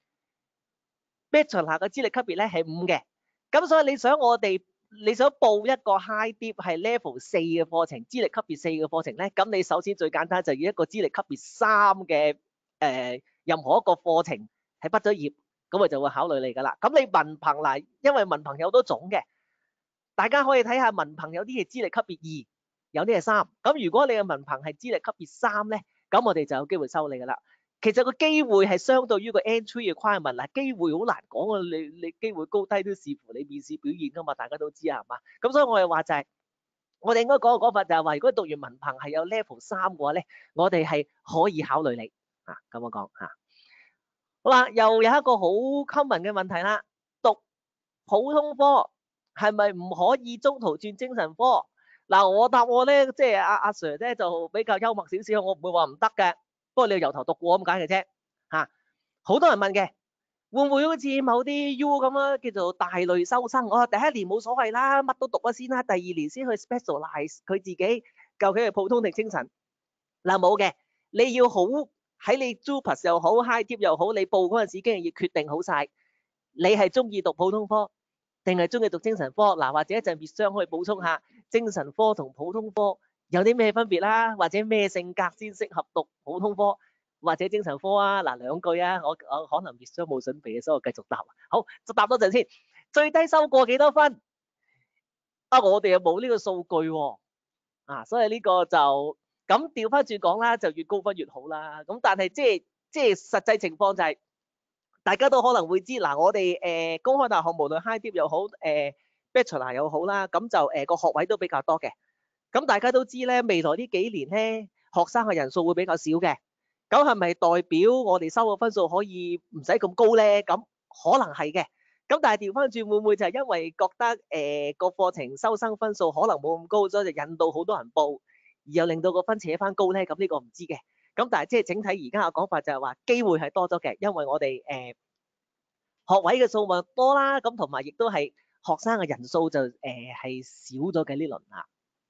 ，Bachelor 嘅資歷級別咧係五嘅。咁所以你想我哋，你想報一個 High Dip 係 Level 四嘅課程，資歷級別四嘅課程咧，咁你首先最簡單就要一個資歷級別三嘅誒。呃任何一個課程係畢咗業，咁我就會考慮你噶啦。咁你文憑嗱，因為文憑有好多種嘅，大家可以睇下文憑有啲係資歷級別二，有啲係三。咁如果你嘅文憑係資歷級別三咧，咁我哋就有機會收你噶啦。其實個機會係相對於個 entry requirement 嗱，機會好難講啊。你你機會高低都視乎你面試表現噶嘛，大家都知啊，係嘛？咁所以我哋話就係、是，我哋應該講嘅講法就係話，如果讀完文憑係有 level 三嘅話咧，我哋係可以考慮你。啊，咁我講吓，好啦，又有一個好 common 嘅問題啦，讀普通科係咪唔可以中途轉精神科？嗱，我答我咧，即係阿阿 Sir 咧就比較幽默少少，我唔會話唔得嘅，不過你要由頭讀過咁解嘅啫。吓，好多人問嘅，會唔會好似某啲 U 咁啊，叫做大類收生？我話第一年冇所謂啦，乜都讀咗先啦，第二年先去 specialize 佢自己究竟係普通定精神。嗱，冇嘅，你要好。喺你 JUPAS 又好 High Dip 又好，你報嗰陣時已經要決定好晒，你係中意讀普通科定係中意讀精神科？嗱，或者一陣 Miss 張可以補充下精神科同普通科有啲咩分別啦，或者咩性格先適合讀普通科或者精神科啊？嗱，兩句啊，我我可能 Miss 張冇準備嘅，所以我繼續答。好，就答多陣先。最低收過幾多分？啊，我哋又冇呢個數據喎，啊，所以呢個就。咁調翻轉講啦，就越高分越好啦。咁但係即係即係實際情況就係、是，大家都可能會知嗱，我哋誒、呃、公開大學無論 High Dip 又好，誒、呃、Bachelor 又好啦，咁就誒個、呃、學位都比較多嘅。咁大家都知咧，未來呢幾年咧，學生嘅人數會比較少嘅。咁係咪代表我哋收嘅分數可以唔使咁高咧？咁可能係嘅。咁但係調翻轉會唔會就係因為覺得誒個、呃、課程收生分數可能冇咁高，所以就引到好多人報？而又令到個分扯翻高咧，咁呢個唔知嘅。咁但係即係整體而家嘅講法就係話機會係多咗嘅，因為我哋誒、呃、學位嘅數目多啦，咁同埋亦都係學生嘅人數就誒係、呃、少咗嘅呢輪啊。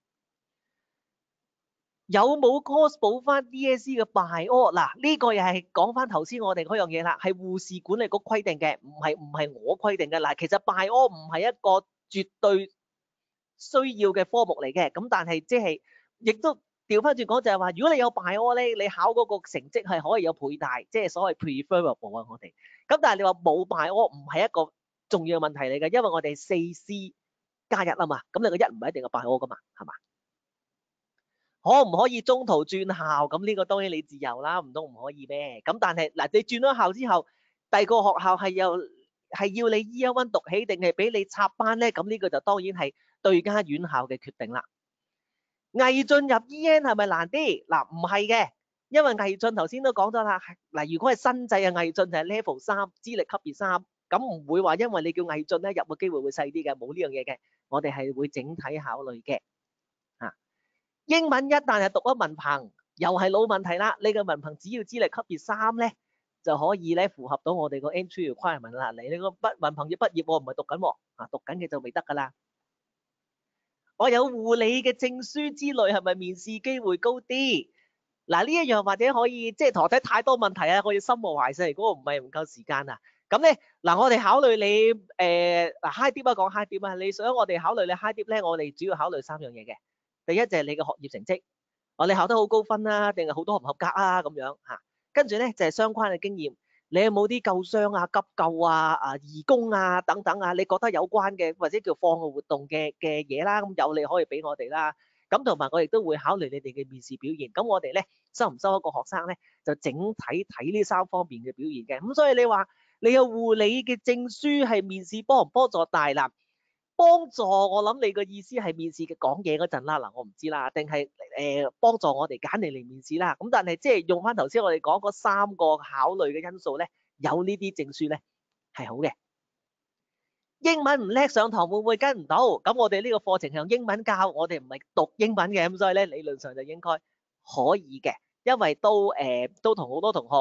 有冇 course 補翻 D S E 嘅 Bio？ 嗱，呢個又係講翻頭先我哋嗰樣嘢啦，係護士管理局規定嘅，唔係唔係我規定嘅。嗱，其實 Bio 唔係一個絕對需要嘅科目嚟嘅，咁但係即係。亦都調翻轉講就係話，如果你有 Bio 咧，你考嗰個成績係可以有倍大，即係所謂 preferable 啊，我哋。咁但係你話冇 Bio 唔係一個重要嘅問題嚟嘅，因為我哋四 C 加一啊嘛，咁你個一唔係一定有 Bio 噶嘛，係嘛？可唔可以中途轉校？咁呢個當然你自由啦，唔通唔可以咩？咁但係嗱，你轉咗校之後，第二個學校係又係要你 Year One 讀起，定係俾你插班咧？咁呢個就當然係對家院校嘅決定啦。毅進入 E N 係咪難啲？嗱，唔係嘅，因為毅進頭先都講咗啦。嗱，如果係新制嘅毅進就係 level 三，資歷級別三，咁唔會話因為你叫毅進咧入嘅機會會細啲嘅，冇呢樣嘢嘅。我哋係會整體考慮嘅。啊，英文一旦係讀咗文憑，又係老問題啦。你嘅文憑只要資歷級別三咧，就可以咧符合到我哋個 entry requirement 啦。你呢個畢文憑要畢業喎，唔係讀緊喎，啊讀緊嘅就未得噶啦。我有護理嘅證書之類，係咪面試機會高啲？嗱，呢一樣或者可以，即係堂仔太多問題啊，我要心無懷細，如果唔係唔夠時間啊。咁咧，嗱，我哋考慮你誒嗱 High Dip 啊，講 High Dip啊，你想我哋考慮你 High Dip 咧，我哋主要考慮三樣嘢嘅。第一就係你嘅學業成績，哦，你考得好高分啊，定係好多唔合格啊咁樣嚇。跟住咧就係相關嘅經驗。你有冇啲救傷啊、急救啊、啊義工啊等等啊？你覺得有關嘅或者叫課外活動嘅嘅嘢啦，咁有你可以俾我哋啦。咁同埋我亦都會考慮你哋嘅面試表現。咁我哋咧收唔收一個學生咧，就整體睇呢三方面嘅表現嘅。咁所以你話你有護理嘅證書係面試幫唔幫助大啦？幫助我諗你個意思係面試嘅講嘢嗰陣啦，嗱我唔知啦，定係誒幫助我哋揀你嚟面試啦。咁但係即係用翻頭先我哋講嗰三個考慮嘅因素咧，有呢啲證書咧係好嘅。英文唔叻上堂會唔會跟唔到？咁我哋呢個課程係用英文教，我哋唔係讀英文嘅，咁所以咧理論上就應該可以嘅，因為都誒、呃、都同好多同學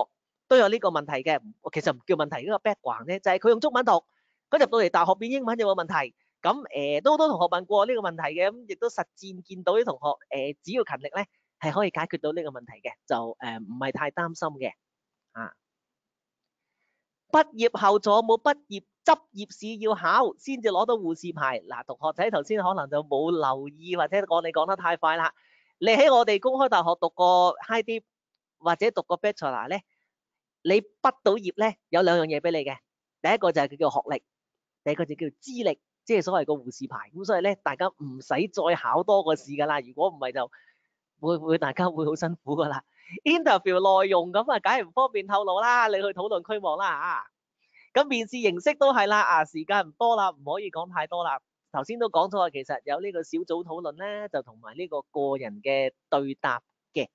都有呢個問題嘅，其實唔叫問題，呢個 background 咧，就係佢用中文讀，咁入到嚟大學變英文有冇問題？咁誒都好多同學問過呢個問題嘅，咁亦都實戰見到啲同學誒，只要勤力咧係可以解決到呢個問題嘅，就誒唔係太擔心嘅。啊，畢業後仲有冇畢業執業試要考先至攞到護士牌？嗱，同學仔頭先可能就冇留意或者我哋講得太快啦。你喺我哋公開大學讀過 High Dip 或者讀過 Bachelor 咧，你畢到業咧有兩樣嘢俾你嘅，第一個就係叫做學歷，第二個就叫做資歷，即係所謂個護士牌。咁所以咧，大家唔使再考多個試噶啦，如果唔係就會會大家會好辛苦噶啦。Interview 內容咁啊，梗係唔方便透露啦，你去討論區望啦啊。咁面試形式都係啦，啊時間唔多啦，唔可以講太多啦。頭先都講咗啊，其實有呢個小組討論咧，就同埋呢個個人嘅對答嘅。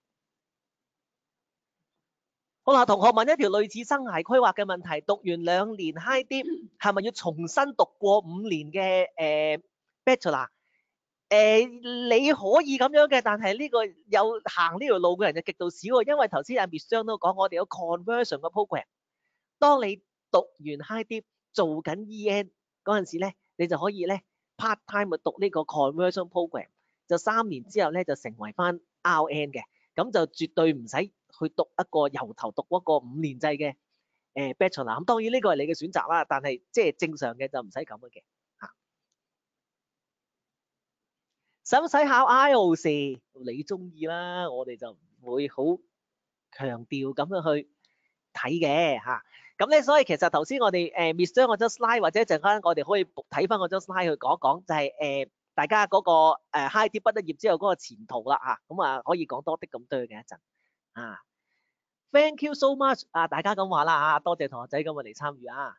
好啦，同學問一條類似生涯規劃嘅問題，讀完兩年 High Dip 係咪要重新讀過五年嘅誒 Bachelor？誒你可以咁樣嘅，但係呢個有行呢條路嘅人就極度少喎，因為頭先阿 Miss 張都講，我哋有 conversion 嘅 program。當你讀完 High Dip 做緊 E N 嗰陣時咧，你就可以咧 part time 去讀呢個 conversion program，就三年之後咧就成為翻 R N 嘅，咁就絕對唔使去讀一個由頭讀一個五年制嘅誒 Bachelor。咁當然呢個係你嘅選擇啦，但係即係正常嘅就唔使咁嘅嚇。使唔使考 I E L T S？ 你中意啦，我哋就唔會好強調咁樣去睇嘅嚇。咁咧，所以其實頭先我哋誒 miss 咗我張 slide，或者陣間我哋可以睇翻我張 slide 去講一講，就係、是、誒、呃、大家嗰個誒 High Dip 畢咗業之後嗰個前途啦嚇。咁啊可以講多啲咁多嘅一陣啊。Thank you so much 啊！大家咁話啦嚇，多謝同學仔今日嚟參與啊。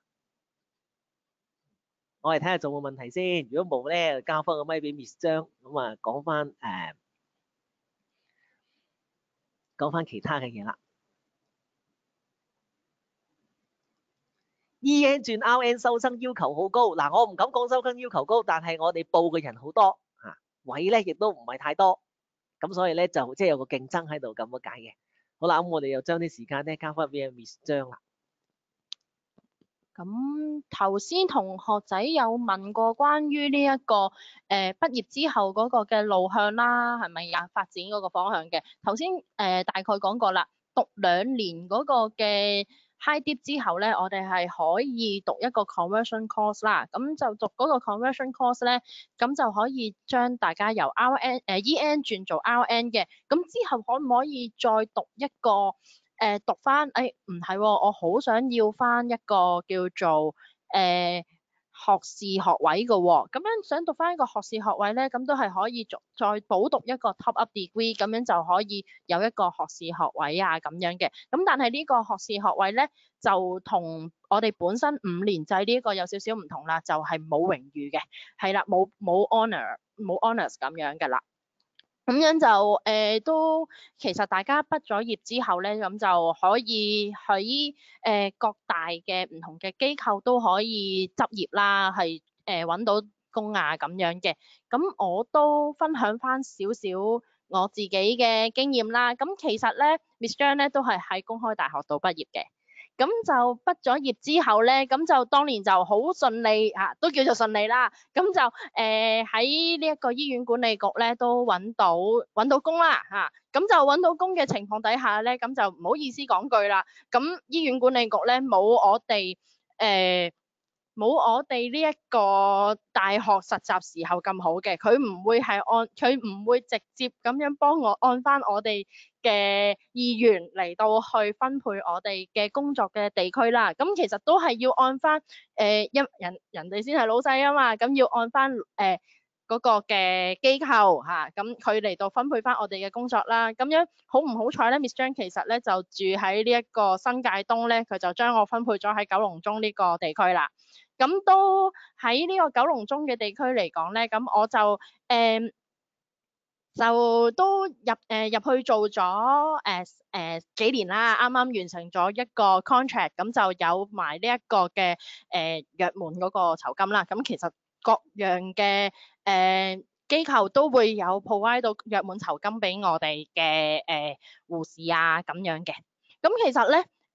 我哋睇下仲有冇問題先，如果冇咧，交翻個咪俾 miss 張，咁啊講翻誒講翻其他嘅嘢啦。E N 轉 R N 收生要求好高，嗱我唔敢講收生要求高，但係我哋報嘅人好多嚇，位咧亦都唔係太多，咁所以咧就即係有個競爭喺度咁解嘅。好啦，咁我哋又將啲時間咧交翻俾 Miss 張啦。 咁頭先同學仔有問過關於呢、這、一個誒、呃、畢業之後嗰個嘅路向啦，係咪啊發展嗰個方向嘅？頭先誒大概講過啦，讀兩年嗰個嘅 High Dip 之後咧，我哋係可以讀一個 conversion course 啦。咁就讀嗰個 conversion course 咧，咁就可以將大家由 R N 誒、呃、E N 轉做 R N 嘅。咁之後可唔可以再讀一個？誒、呃、讀翻，誒唔係喎，我好想要翻一個叫做誒、呃、學士學位嘅喎、哦，咁樣想讀翻一個學士學位咧，咁都係可以再再補讀一個 top up degree，咁樣就可以有一個學士學位啊咁樣嘅。咁但係呢個學士學位咧，就同我哋本身五年制呢一個有少少唔同啦，就係、是、冇榮譽嘅，係啦，冇冇 honour 冇 honours 咁樣嘅啦。咁樣就誒、呃、都其實大家畢咗業之後咧，咁就可以喺誒、呃、各大嘅唔同嘅機構都可以執業啦，係誒揾到工啊咁樣嘅。咁我都分享翻少少我自己嘅經驗啦。咁其實咧 Miss 張咧都係喺公開大學度畢業嘅。咁就畢咗業之後咧，咁就當年就好順利嚇、啊，都叫做順利啦。咁就誒喺呢一個醫院管理局咧都揾到揾到工啦嚇。咁、啊、就揾到工嘅情況底下咧，咁就唔好意思講句啦。咁醫院管理局咧冇我哋誒冇我哋呢一個大學實習時候咁好嘅，佢唔會係按佢唔會直接咁樣幫我按翻我哋嘅意願嚟到去分配我哋嘅工作嘅地區啦。咁其實都係要按翻誒一人人哋先係老細啊嘛，咁要按翻誒嗰個嘅機構嚇，咁佢嚟到分配翻我哋嘅工作啦。咁樣好唔好彩咧 ？Miss 張其實咧就住喺呢一個新界東咧，佢就將我分配咗喺九龍中呢個地區啦。咁都喺呢個九龍中嘅地區嚟講咧，咁我就誒、呃、就都入誒、呃、入去做咗誒誒幾年啦，啱啱完成咗一個 contract，咁就有埋呢一個嘅誒約滿嗰個酬金啦。咁其實各樣嘅誒機構都會有 provide 到約滿酬金俾我哋嘅誒護士啊咁樣嘅。咁其實咧。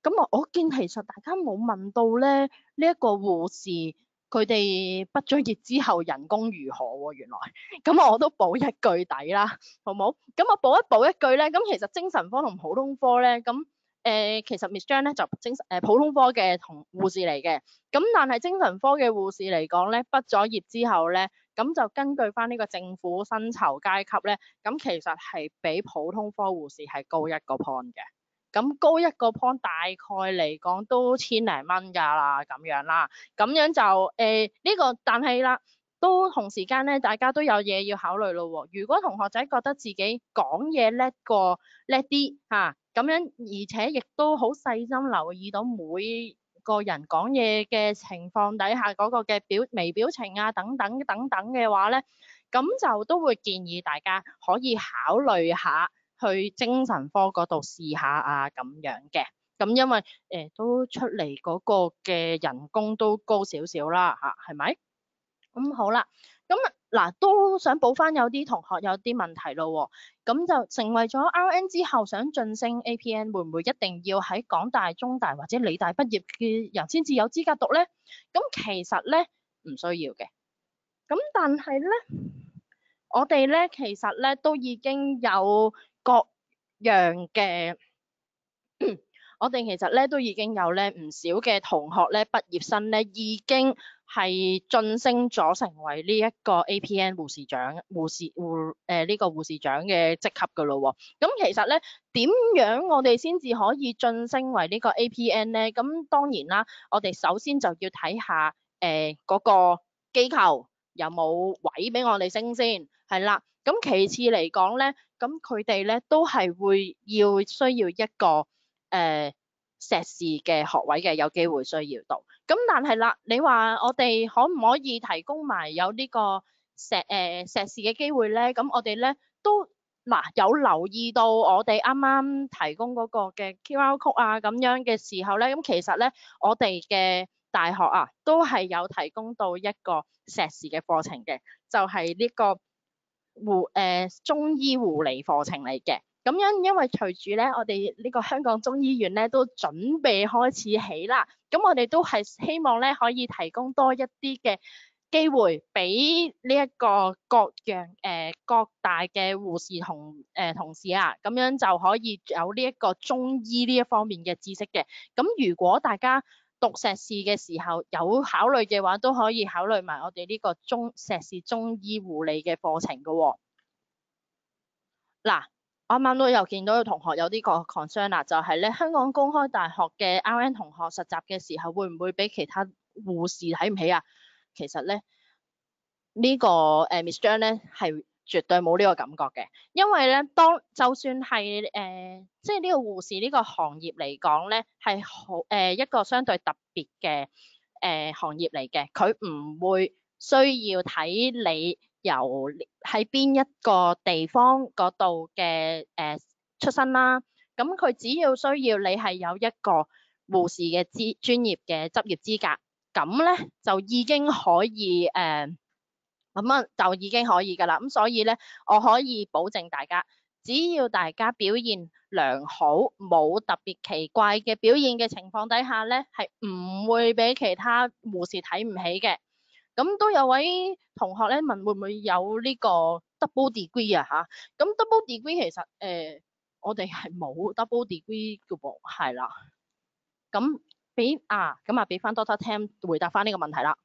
咁我我見其實大家冇問到咧呢一個護士佢哋畢咗業之後人工如何喎、原來。咁我都補一句底啦，好冇？咁我補一補一句咧，咁其實精神科同普通科咧，咁誒、呃、其實 Miss 張咧就精神誒、呃、普通科嘅同護士嚟嘅，咁但係精神科嘅護士嚟講咧，畢咗業之後咧，咁就根據翻呢個政府薪酬階級咧，咁其實係比普通科護士係高一個 point 嘅。咁高一個 point 大概嚟講都千零蚊㗎啦，咁樣啦，咁樣就誒呢、呃呢個，但係啦，都同時間咧，大家都有嘢要考慮咯喎。如果同學仔覺得自己講嘢叻過叻啲嚇，咁樣而且亦都好細心留意到每個人講嘢嘅情況底下嗰個嘅表微表情啊等等等等嘅話咧，咁就都會建議大家可以考慮下去精神科嗰度試下啊咁樣嘅。咁因為誒、呃、都出嚟嗰個嘅人工都高少少啦嚇，係咪？咁好啦，咁嗱都想補翻有啲同學有啲問題咯喎，咁就成為咗 R N 之後想晉升 A P N，會唔會一定要喺港大、中大或者理大畢業嘅人先至有資格讀咧？咁其實咧唔需要嘅，咁但係咧我哋咧其實咧都已經有各樣嘅。我哋其實咧都已經有咧唔少嘅同學咧畢業生咧已經係晉升咗成為呢一個 A P N 護士長、護士護誒呢個護士長嘅職級㗎咯喎。咁其實咧點樣我哋先至可以晉升為呢個 A P N 咧？咁當然啦，我哋首先就要睇下誒嗰個機構有冇位俾我哋升先，係啦。咁其次嚟講咧，咁佢哋咧都係會要需要一個誒碩士嘅學位嘅，有機會需要到。咁但係啦，你話我哋可唔可以提供埋有呢個碩誒、呃、碩士嘅機會咧？咁我哋咧都嗱有留意到我哋啱啱提供嗰個嘅 Q R code 啊咁樣嘅時候咧，咁其實咧我哋嘅大學啊都係有提供到一個碩士嘅課程嘅，就係、是、呢個護誒、呃、中醫護理課程嚟嘅。咁樣，因為隨住咧，我哋呢個香港中醫院咧都準備開始起啦，咁我哋都係希望咧可以提供多一啲嘅機會俾呢一個各樣誒、呃、各大嘅護士同誒、呃、同事啊，咁樣就可以有呢一個中醫呢一方面嘅知識嘅。咁如果大家讀碩士嘅時候有考慮嘅話，都可以考慮埋我哋呢個中碩士中醫護理嘅課程㗎喎。嗱。啱啱都有見到有同學有啲個 concern 啦，就係咧香港公開大學嘅 R N 同學實習嘅時候，會唔會俾其他護士睇唔起啊？其實咧呢個誒 Miss 張咧係絕對冇呢個感覺嘅，因為咧當就算係誒即係呢個護士呢個行業嚟講咧係好誒一個相對特別嘅誒行業嚟嘅，佢唔會需要睇你由喺邊一個地方嗰度嘅誒出身啦，咁佢只要需要你係有一個護士嘅資專業嘅執業資格，咁咧就已經可以誒咁啊就已經可以㗎啦。咁所以咧，我可以保證大家，只要大家表現良好，冇特別奇怪嘅表現嘅情況底下咧，係唔會俾其他護士睇唔起嘅。咁都有位同學咧問會唔會有呢個 double degree 啊嚇？咁 double degree 其實誒、呃、我哋係冇 double degree 嘅噃，係啦。咁俾啊咁啊俾翻 Doctor Tam 回答翻呢個問題啦。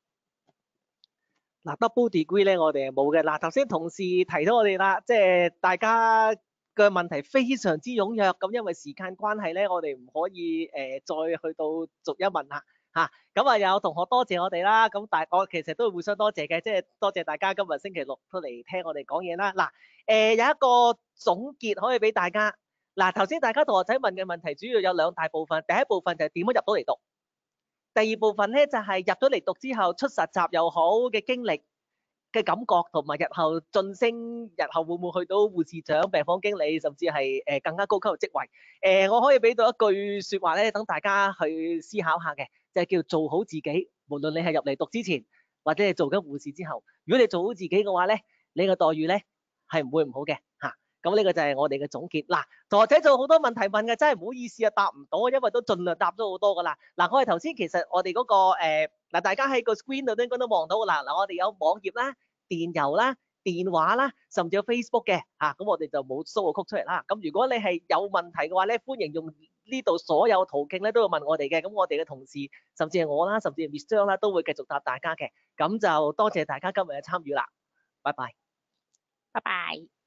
嗱 double degree 咧，我哋係冇嘅。嗱頭先同事提到我哋啦，即係大家嘅問題非常之踴躍，咁因為時間關係咧，我哋唔可以誒、呃、再去到逐一問啦。嚇，咁啊有同學多謝我哋啦，咁大我其實都互相多謝嘅，即係多謝大家今日星期六都嚟聽我哋講嘢啦。嗱，誒有一個總結可以俾大家。嗱頭先大家同學仔問嘅問題主要有兩大部分，第一部分就係點樣入到嚟讀，第二部分咧就係入咗嚟讀之後出實習又好嘅經歷嘅感覺，同埋日後晉升，日後會唔會去到護士長、病房經理，甚至係誒更加高級嘅職位？誒，我可以俾到一句説話咧，等大家去思考下嘅。就係叫做好自己，無論你係入嚟讀之前，或者係做緊護士之後，如果你做好自己嘅話咧，你嘅待遇咧係唔會唔好嘅嚇。 咁呢個就係我哋嘅總結。嗱，同學仔仲有好多問題問嘅，真係唔好意思啊，答唔到，因為都盡量答咗好多噶啦。嗱，我哋頭先其實我哋嗰、個誒嗱、呃，大家喺個 screen 度都應該都望到噶啦。嗱，我哋有網頁啦、電郵啦、電話啦，甚至有 Facebook 嘅嚇，咁、我哋就冇 show 個曲出嚟啦。咁如果你係有問題嘅話咧，歡迎用呢度所有途徑咧都要問我哋嘅，咁我哋嘅同事甚至係我啦，甚至係 Miss 張啦，都會繼續答大家嘅。咁就多謝大家今日嘅參與啦，拜拜。 拜拜。